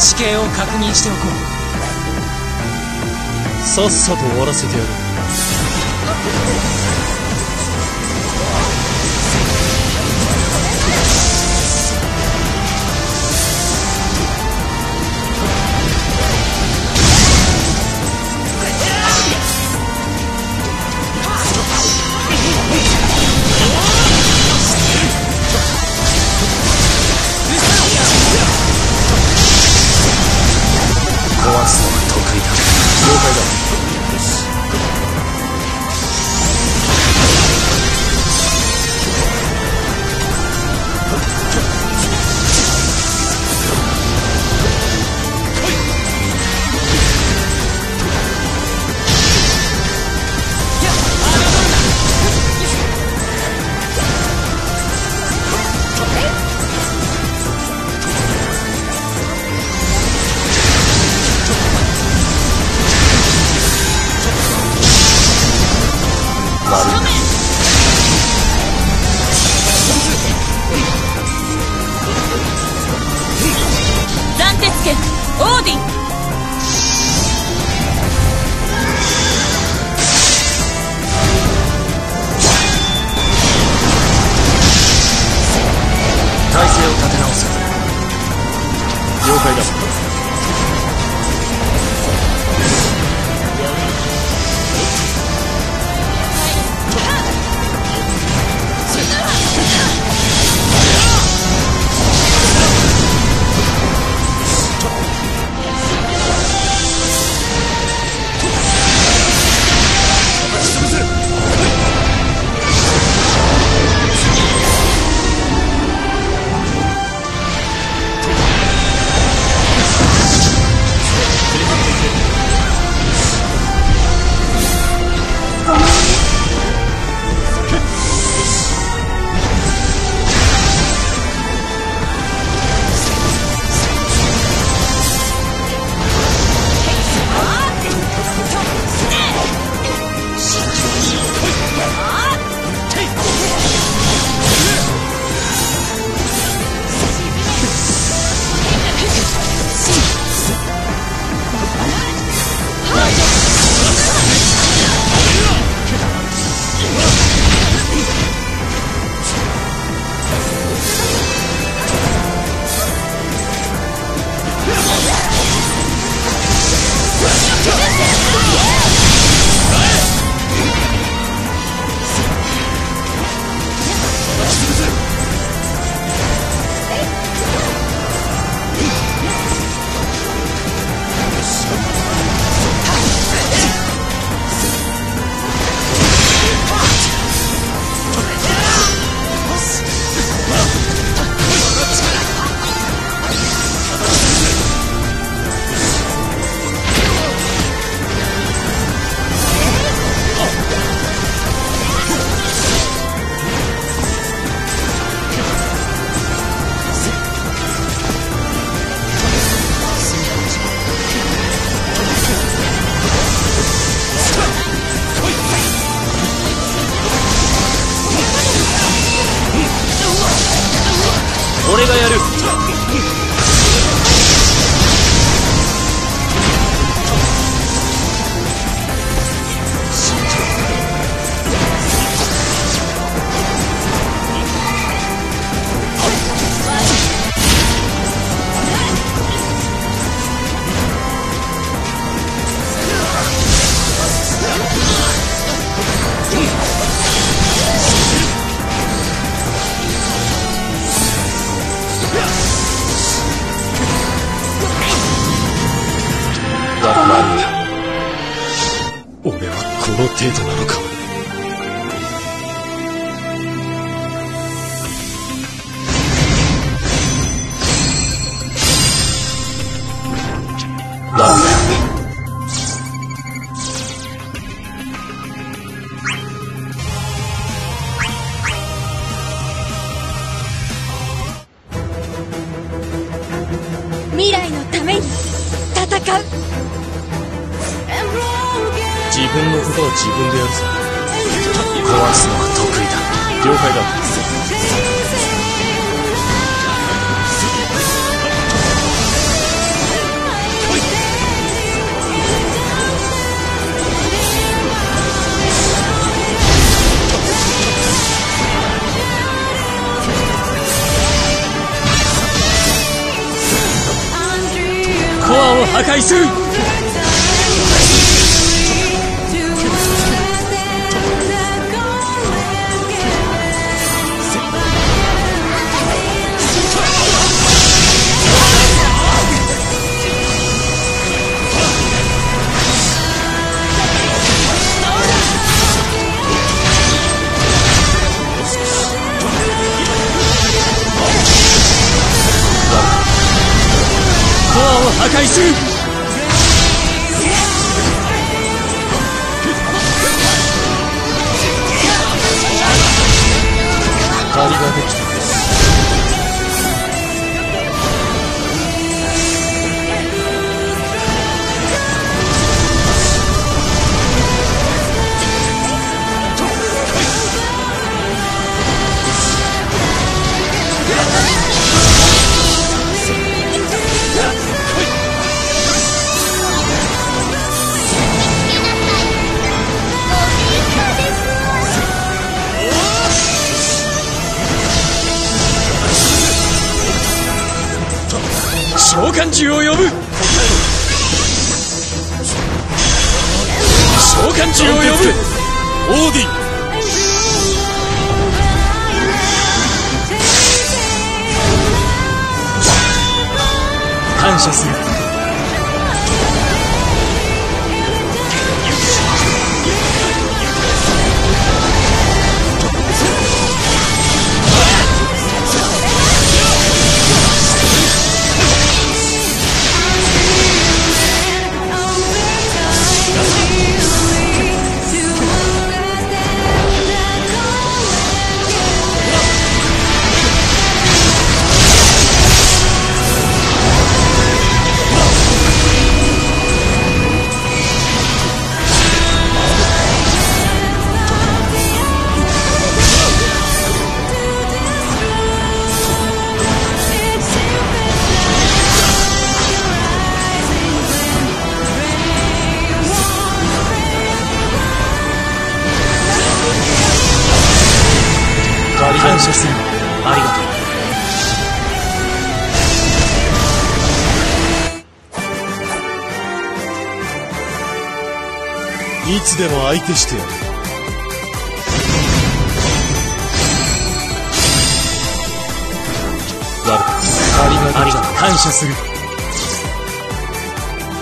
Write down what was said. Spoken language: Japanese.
地形を確認しておこう。さっさと終わらせてやる。壊すのは得意だ。了解だ。 暫定付けオーディン。 体勢を立て直せ。了解だ。俺がやる。俺はこの程度なのか。なんだよ。 未来のために戦う。 自分のことは自分でやるぞ。壊すのは得意だ。了解だ。 破壊する。コアを破壊する。借りができた。召喚獣を呼ぶ。召喚獣を呼ぶ。オーディン。感謝する。感謝する。ありがとう。いつでも相手してやる。悪かった。ありがとう。感謝する。